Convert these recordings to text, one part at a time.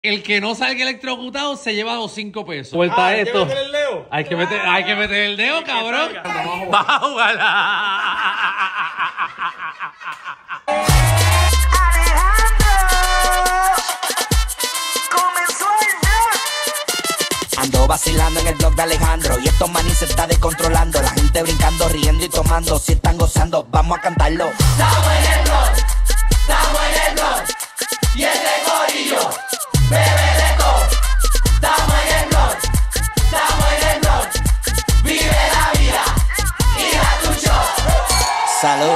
El que no salga electrocutado se lleva los 5 pesos. Vuelta esto. Hay que meter el dedo, cabrón. Vas a jugarla. Ando vacilando en el blog de Alejandro y estos manis se está descontrolando. La gente brincando, riendo y tomando. Si están gozando, vamos a cantarlo. Estamos en el blog, estamos en el blog. Y el de gorillo, bebe de todo. Estamos en el blog, estamos en el blog. Vive la vida y da tu show. Salud.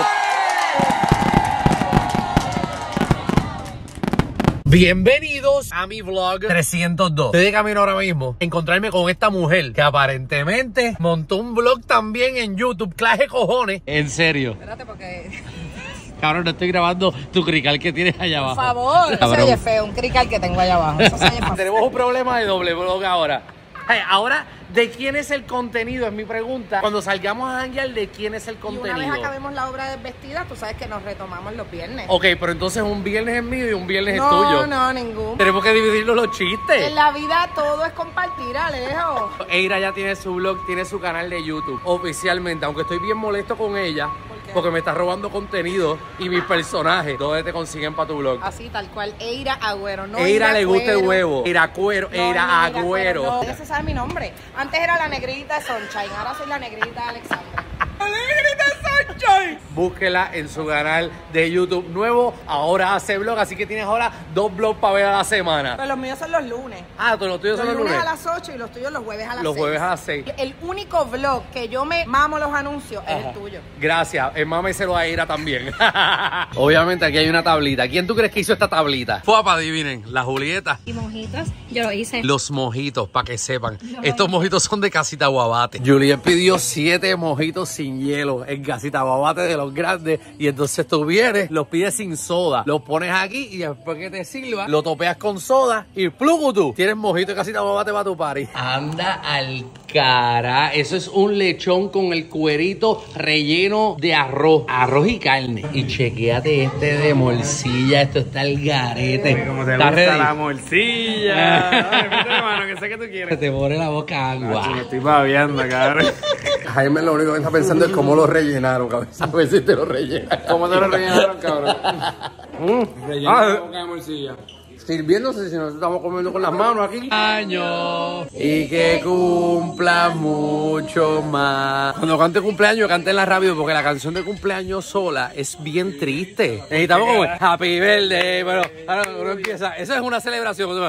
Bienvenidos a mi vlog 302. Estoy de camino ahora mismo a encontrarme con esta mujer que aparentemente montó un vlog también en YouTube. Clase cojones. En serio. Espérate porque... Cabrón, no estoy grabando tu crical que tienes allá abajo. Por favor, eso se oye feo, un crical que tengo allá abajo. Eso se oye feo. Tenemos un problema de doble vlog ahora. Ahora, ¿de quién es el contenido? Es mi pregunta. Cuando salgamos a janguear, ¿de quién es el contenido? Y una vez acabemos la obra de vestida, tú sabes que nos retomamos los viernes. Ok, pero entonces un viernes es mío y un viernes es tuyo. No, ningún. Tenemos que dividirnos los chistes. En la vida todo es compartir, Alejo. Eira ya tiene su vlog, tiene su canal de YouTube. Oficialmente, aunque estoy bien molesto con ella. Porque me está robando contenido y mis personajes. ¿Dónde te consiguen para tu vlog? Así, tal cual. Eira Agüero. No Eira le gusta el huevo. Eira Cuero. Eira Agüero. No, ese sabe mi nombre. Antes era la negrita de Sunshine. Ahora soy la negrita de Alexandra. ¡La negrita de Sunshine! Búsquela en su canal de YouTube nuevo. Ahora hace vlog. Así que tienes ahora 2 vlogs para ver a la semana. Pero los míos son los lunes. Ah, los tuyos son los lunes. Los lunes a las 8 y los tuyos los jueves a las 6. Los jueves a las 6. El único vlog que yo me mamo los anuncios es el tuyo. Gracias. Mámeselo a Eira también. Obviamente aquí hay una tablita. ¿Quién tú crees que hizo esta tablita? Fuapa, adivinen. La Julieta. Y mojitos, yo lo hice. Los mojitos, para que sepan. Estos mojitos son de Casita Guabate. Juliet pidió 7 mojitos sin hielo en Casita Guabate de los grandes. Y entonces tú vienes, los pides sin soda. Los pones aquí y después que te sirva, lo topeas con soda y ¡plugutu! Tienes mojito de Casita Guabate para tu party. Anda al cara. Eso es un lechón con el cuerito relleno de arroz. Arroz y carne. Y chequéate este de morcilla. Esto está el garete. Como te gusta la morcilla. Ay, métele mano, que sé que tú Se quieres. te pone la boca agua. Me estoy babeando, cabrón. Jaime lo único que está pensando es cómo lo rellenaron, cabrón. A ver si te lo rellenan. ¿Cómo te lo rellenaron, cabrón? Relleno la boca de morcilla. Sirviéndose si nos estamos comiendo con las manos aquí. Años y que cumpla mucho más. Cuando cante cumpleaños, cantenla rápido porque la canción de cumpleaños sola es bien triste. Necesitamos como Happy Birthday, pero ahora uno empieza. Eso es una celebración.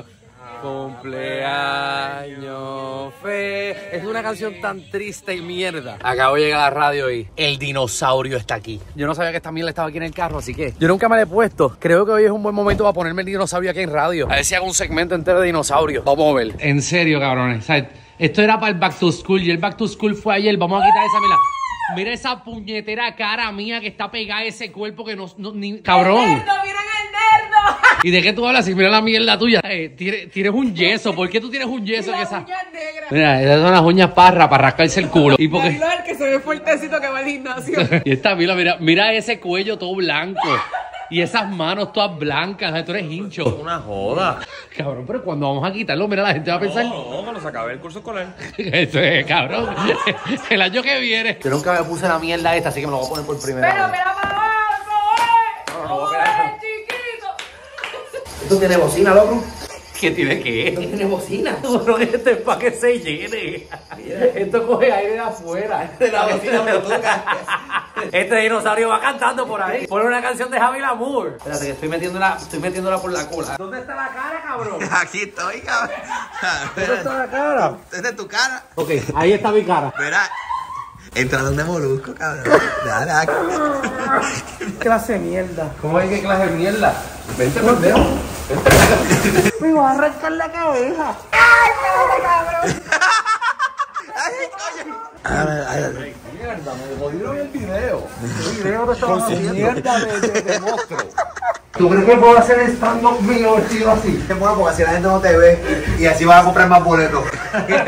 Cumpleaños fe. Es una canción tan triste y mierda. Acabo de llegar a la radio y el dinosaurio está aquí. Yo no sabía que esta mierda estaba aquí en el carro, así que yo nunca me la he puesto. Creo que hoy es un buen momento para ponerme el dinosaurio aquí en radio. A ver si hago un segmento entero de dinosaurio. Vamos a ver. En serio, cabrones. O sea, esto era para el Back to School y el Back to School fue ayer. Vamos a quitar esa mierda. Mira esa puñetera cara mía que está pegada a ese cuerpo que no ni... ¡Cabrón! ¡El nerdo! ¡Miren el nerdo! ¿Y de qué tú hablas? Si mira la mierda tuya. Tienes un yeso. ¿Por qué tú tienes un yeso? Y que las esa... uñas negras. Mira, esas son las uñas para rascarse el culo. ¿Y por qué? El que se ve fuertecito que va al gimnasio. Y esta mira ese cuello todo blanco. Y esas manos todas blancas. Tú eres hincho. Una joda. Cabrón, pero cuando vamos a quitarlo, mira, la gente va a pensar... No, cuando se acabe el curso escolar. Eso es, cabrón. El año que viene. Yo nunca me puse la mierda esta, así que me lo voy a poner por primera Pero, vez. para abajo, No, espera. chiquito. ¿Esto tiene bocina, loco? ¿Qué tiene que? ¿Esto tiene bocina? Bueno, este es para que se llene. Esto coge aire de afuera. De la bocina me toca. Este dinosaurio va cantando por ahí. Pone una canción de Javi Lamour. Espérate, que estoy metiéndola por la cola. ¿Dónde está la cara, cabrón? Aquí estoy, cabrón. ¿Dónde está la cara? Esta es tu cara. Ok, ahí está mi cara. Verá. Entra donde Molusco, cabrón. Dale, ¿Qué clase de mierda? ¿Cómo hay que clase de mierda? Vente, pendejo. Me va a arrancar la cabeza. ¡Ay, cabrón! Mierda, me jodieron el video. El video te estaba haciendo mierda de monstruo. ¿Tú crees que puedo hacer stand-up mío vestido así? Te muevas porque así la gente no te ve y así vas a comprar más boletos. Espera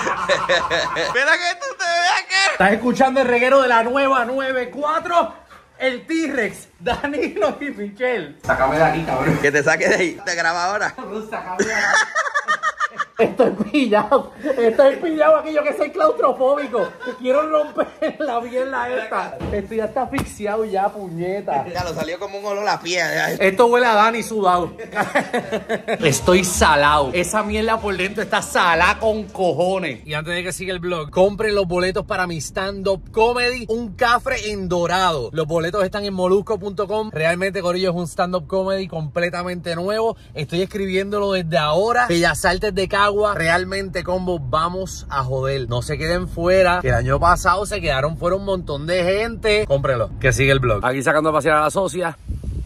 que tú te veas que... Estás escuchando el reguero de la nueva 94. el T-Rex, Danilo y Michelle. Sácame de aquí, cabrón. Que te saque de ahí. ¿Te graba ahora? Sácame de aquí. Estoy pillado aquí, yo que soy claustrofóbico. Quiero romper la mierda esta. Estoy hasta asfixiado ya, puñeta. Ya lo salió como un olor a pie. Esto huele a Dani sudado. Estoy salado. Esa mierda por dentro está salada con cojones. Y antes de que siga el vlog, compren los boletos para mi stand-up comedy, Un Cafre en Dorado. Los boletos están en molusco.com. Realmente, corillo, es un stand-up comedy completamente nuevo. Estoy escribiéndolo desde ahora. Bellas Artes de Cagua. Realmente, combo, vamos a joder. No se queden fuera, que el año pasado se quedaron fuera un montón de gente. Cómprenlo. Que sigue el vlog. Aquí sacando a pasear a la socia.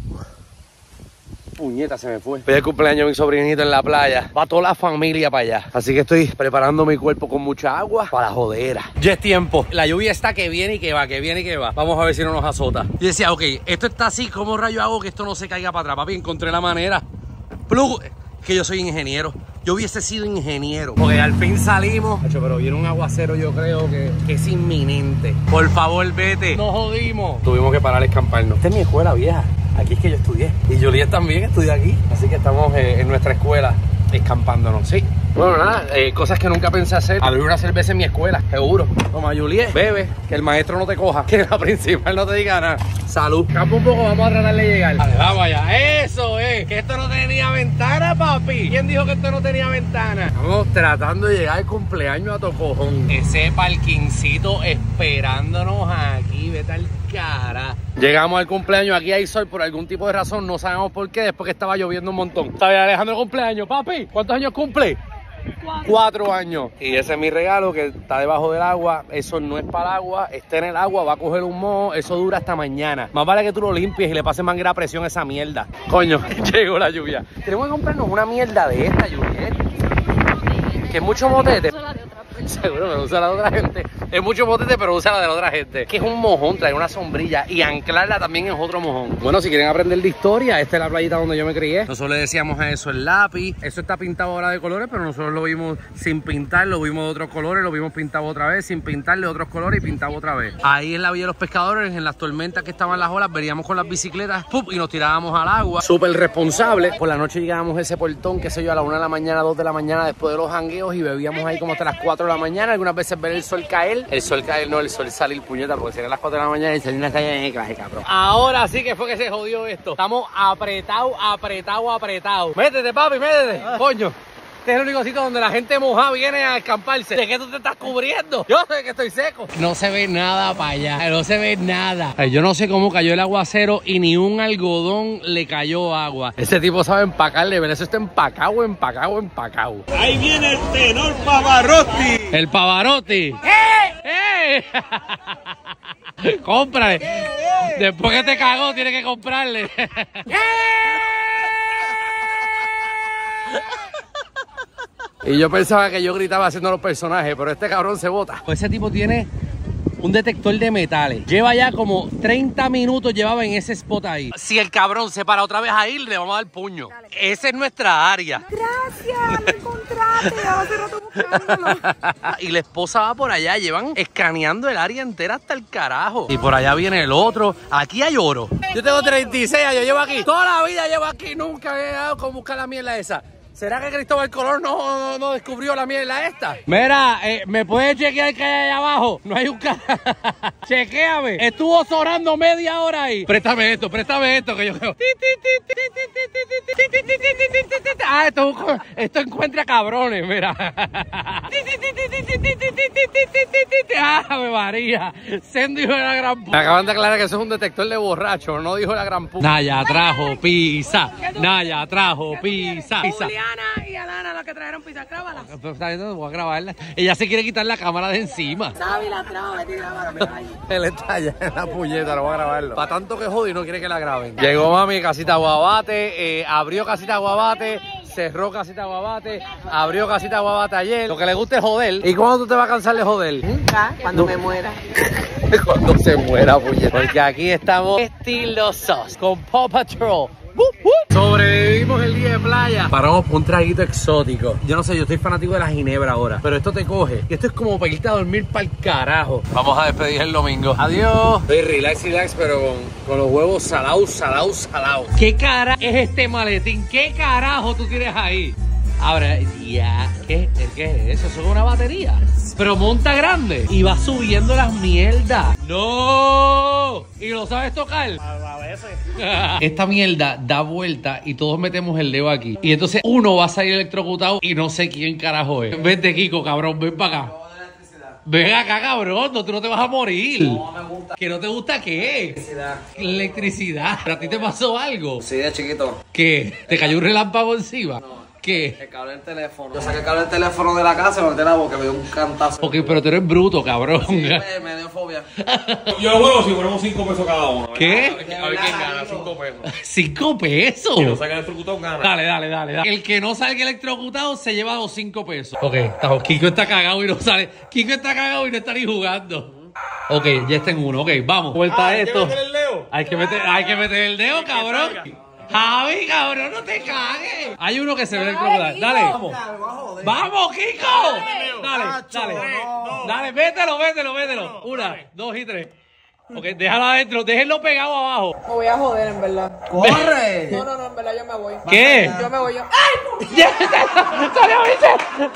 Puñeta, se me fue. Hoy es el cumpleaños de mi sobrinito en la playa. Va toda la familia para allá. Así que estoy preparando mi cuerpo con mucha agua para la jodera. Ya es tiempo. La lluvia está que viene y que va, que viene y que va. Vamos a ver si no nos azota. Yo decía, ok, esto está así. ¿Cómo rayo hago que esto no se caiga para atrás? Papi, encontré la manera. Plug. Que yo soy ingeniero. Yo hubiese sido ingeniero. Porque al fin salimos. Pero viene un aguacero, yo creo que es inminente. Por favor, vete. Nos jodimos. Tuvimos que parar a escamparnos. Esta es mi escuela vieja. Aquí es que yo estudié. Y Juliet también estudia aquí. Así que estamos en nuestra escuela escampándonos, sí. Bueno, nada, cosas que nunca pensé hacer. Abrir una cerveza en mi escuela, seguro. Toma, Juliet, bebe, que el maestro no te coja, que la principal no te diga nada. Salud. Campo un poco, vamos a tratar de llegar. Vale, vamos allá. Eso es, que esto no tenía ventana, papi. ¿Quién dijo que esto no tenía ventana? Estamos tratando de llegar al cumpleaños a Tocojón. Ese parquincito esperándonos aquí, vete al cara. Llegamos al cumpleaños, aquí hay sol por algún tipo de razón, no sabemos por qué, después que estaba lloviendo un montón. Está bien, Alejandro, cumpleaños, papi. ¿Cuántos años cumple? 4 años. Y ese es mi regalo, que está debajo del agua. Eso no es para el agua, está en el agua, va a coger un moho. Eso dura hasta mañana. Más vale que tú lo limpies y le pases manguera a presión a esa mierda. Coño, llegó la lluvia. Tenemos que comprarnos una mierda de esta, Juliet. Que es mucho motete. Seguro me usa la de otra gente. Es mucho motete, pero usa la de la otra gente. Que es un mojón, trae una sombrilla y anclarla también es otro mojón. Bueno, si quieren aprender de historia, esta es la playita donde yo me crié. Nosotros le decíamos a eso el lápiz. Eso está pintado ahora de colores, pero nosotros lo vimos sin pintar, lo vimos de otros colores, lo vimos pintado otra vez, sin pintar de otros colores y pintado otra vez. Ahí en la Villa de los Pescadores, en las tormentas que estaban las olas, veníamos con las bicicletas ¡pum! Y nos tirábamos al agua. Súper responsable. Por la noche llegábamos a ese portón, qué sé yo, a la 1 de la mañana, 2 de la mañana, después de los jangueos, y bebíamos ahí como hasta las 4 de la mañana. Algunas veces ver el sol caer. El sol caer, no, el sol salir, puñeta, porque serían las 4 de la mañana y salir una calle de clase, cabrón. Ahora sí que fue que se jodió esto. Estamos apretados. Métete, papi, métete. Coño. Este es el único sitio donde la gente mojada viene a escamparse. ¿De qué tú te estás cubriendo? Yo sé que estoy seco. No se ve nada para allá. No se ve nada. Ay, yo no sé cómo cayó el aguacero y ni un algodón le cayó agua. Ese tipo sabe empacarle, pero eso está empacado. Ahí viene el tenor Pavarotti. El Pavarotti. Cómprale. Después que te cagó, tienes que comprarle. Y yo pensaba que yo gritaba haciendo los personajes, pero este cabrón se bota. Ese tipo tiene un detector de metales. Lleva ya como 30 minutos, llevaba en ese spot ahí. Si el cabrón se para otra vez ahí, le vamos a dar puño. Dale. Esa es nuestra área. Gracias, lo encontraste. Hace rato buscándolo. Y la esposa va por allá, llevan escaneando el área entera hasta el carajo. Y por allá viene el otro. Aquí hay oro. Yo tengo 36 años, llevo aquí. Toda la vida llevo aquí, nunca he dado con buscar la mierda esa. ¿Será que Cristóbal Colón no descubrió la mierda esta? Mira, ¿me puedes chequear que hay allá abajo? No hay un carajo. Chequéame. Estuvo zorando media hora ahí. Préstame esto que yo creo. Ah, esto encuentra cabrones, mira. ¡Ave María! Sendo hijo de la gran puta. Me acaban de aclarar que eso es un detector de borracho, no dijo la gran puta. Naya trajo pizza. Juliana y Alana, los que trajeron pizza, grábala. Voy a grabarla. Ella se quiere quitar la cámara de encima. Sabi la trajo, vete y grábala. Él está allá en la puñeta, no voy a grabarlo. Para tanto que jode y no quiere que la graben. Llegó mami, Casita Guabate, abrió Casita Guabate, cerró Casita Guabate, abrió Casita Guabate ayer. Lo que le gusta es joder. ¿Y cuándo tú te vas a cansar de joder? Nunca, cuando me muera. Cuando se muera, puñeta. Porque aquí estamos estilosos con Paw Patrol. Sobrevivimos el día de playa. Paramos por un traguito exótico. Yo no sé, yo estoy fanático de la ginebra ahora, pero esto te coge. Y esto es como para irte a dormir para el carajo. Vamos a despedir el domingo. Adiós. Estoy relax, pero con los huevos salados. ¿Qué cara es este maletín? ¿Qué carajo tú tienes ahí? Ahora, ya, ¿qué es eso? ¿Eso es una batería? Pero monta grande y va subiendo las mierdas. ¡No! ¿Y lo sabes tocar? A veces. Esta mierda da vuelta y todos metemos el dedo aquí. Y entonces uno va a salir electrocutado y no sé quién carajo es. Vente, Kiko, cabrón, ven para acá. Ven acá, cabrón, no, tú no te vas a morir. No me gusta. ¿Que no te gusta qué? Electricidad. ¿A ti te pasó algo? Sí, de chiquito. ¿Qué? ¿Te cayó un relámpago encima? No. ¿Qué? El cable del teléfono. Yo saqué el cable del teléfono de la casa y me metí en la boca, me dio un cantazo. Ok, pero tú eres bruto, cabrón. Sí, me dio fobia. Yo juego si ponemos 5 pesos cada uno. ¿Qué? A ver quién gana, 5 pesos. ¿5 pesos? Si no saca electrocutado, gana. Dale. El que no salga electrocutado se lleva los 5 pesos. Ok, Kiko está cagado y no sale. Kiko está cagado y no está ni jugando. Ok, ya está en uno. Ok, vamos. Vuelta esto. Hay que meter el dedo, cabrón. Javi, cabrón, no te cagues. Hay uno que se ve electrocutado. Dale. Vamos, Kiko. Dale, mételo. 1, 2 y 3. Ok, déjalo adentro, déjenlo pegado abajo. Me voy a joder, en verdad. ¡Corre! No, en verdad yo me voy. ¿Qué? Yo me voy. ¡Ay! ¡Salió Michelle!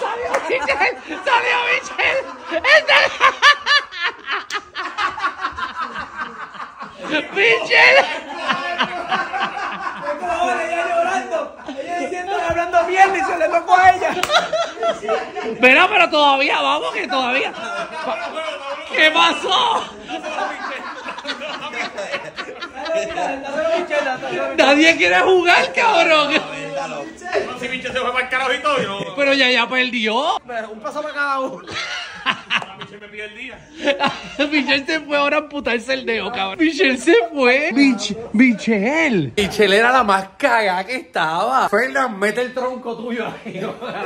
¡Michelle! Ella llorando, ella diciendo, hablando mierda y se le tocó a ella. Mira, pero todavía, vamos que todavía. ¿Qué pasó? Nadie quiere jugar, cabrón. Si Michelle se fue para el carajo y todo, yo no. Pero ya perdió. Un paso para cada uno. Michelle me pide el día. Michelle se fue ahora a amputarse el dedo, cabrón. Michelle se fue. Michelle era la más cagada que estaba. Fernan, mete el tronco tuyo ahí.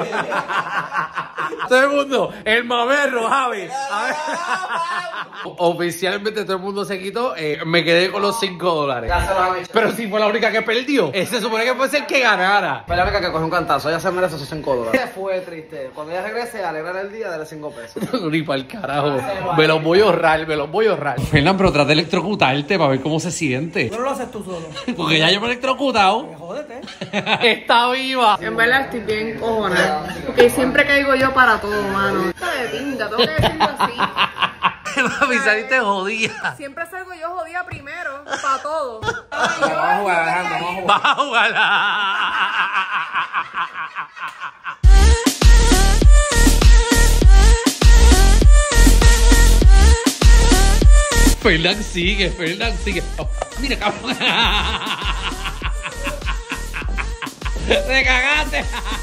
Todo el mundo, el mamerro, Javi. Oficialmente todo el mundo se quitó. Me quedé con los $5. Pero si fue la única que perdió. Se supone que puede ser que ganara. Fue la única que cogió un cantazo, ella se merece esos $5. Fue triste. Cuando ella regrese a alegrar el día, dale 5 pesos. Ni para el carajo. Me los voy a ahorrar. Fernan, pero trata de electrocutarte para ver cómo se siente. No lo haces tú solo. Porque ya yo me he electrocutado. Jódete. Está viva. En verdad estoy bien cojonada. Porque siempre caigo yo para todo, mano. Esto de pinga, tengo que decirlo así. Mami, saliste jodida. Siempre salgo yo jodida primero, para todo. Vamos a jugar, Alejandro, Va a jugar. Fernan sigue. Oh, mira, cabrón. Te cagaste.